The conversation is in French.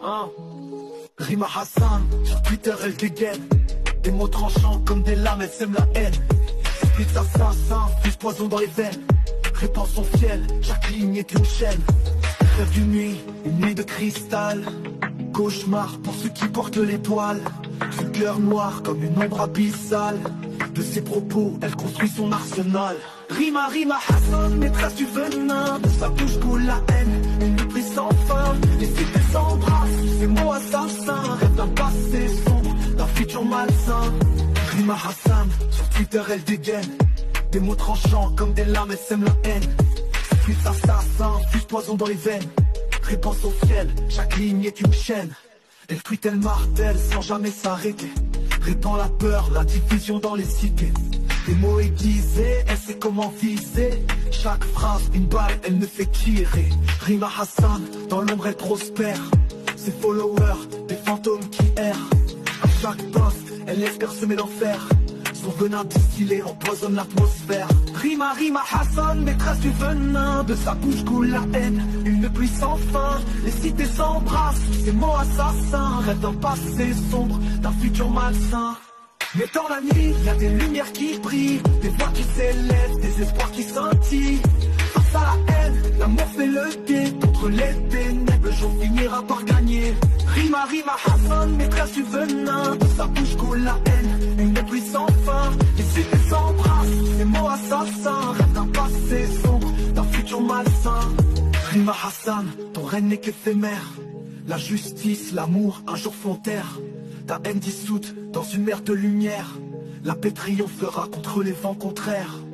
Rima Hassan, sur Twitter elle dégaine. Des mots tranchants comme des lames, elle sème la haine. Esprit assassin, fuse poison dans les veines. Répand son ciel, chaque ligne est une chaîne. Rêve d'une nuit, une nuit de cristal. Cauchemar pour ceux qui portent l'étoile. Ce cœur noir comme une ombre abyssale. De ses propos, elle construit son arsenal. Rima Hassan, maîtresse du venin. De sa bouche coule la haine, une méprise sans fin. Les cités s'embrassent, ces mots assassins. Rêve d'un passé sombre, d'un futur malsain. Rima Hassan, sur Twitter elle dégaine. Des mots tranchants comme des lames, elle sème la haine. Fils assassin, fuse poison dans les veines. Répand son ciel, chaque ligne est une chaîne. Elle tweet, elle martèle sans jamais s'arrêter. Répand la peur, la division dans les cités. Des mots aiguisés, elle sait comment viser. Chaque phrase, une balle, elle ne fait tirer. Rima Hassan, dans l'ombre elle prospère. Ses followers, des fantômes qui errent. À chaque poste, elle espère semer l'enfer. Son venin distillé empoisonne l'atmosphère. Rima Hassan, maîtresse du venin. De sa bouche coule la haine, une pluie sans fin. Les cités s'embrassent, ces mots assassins. Rêve d'un passé sombre, d'un futur malsain. Mais dans la nuit, y a des lumières qui brillent. Des voix qui s'élèvent, des espoirs qui scintillent. Face à la haine, l'amour fait le guet. Contre les ténèbres, le jour finira par gagner. Rima Hassan, maîtresse du venin. De sa bouche coule la haine, une pluie sans fin. Les cités s'embrassent, ces mots assassins. Rêve d'un passé sombre, d'un futur malsain. Rima Hassan, ton règne n'est qu'éphémère. La justice, l'amour, un jour font taire. Ta haine dissoute dans une mer de lumière. La paix triomphera contre les vents contraires.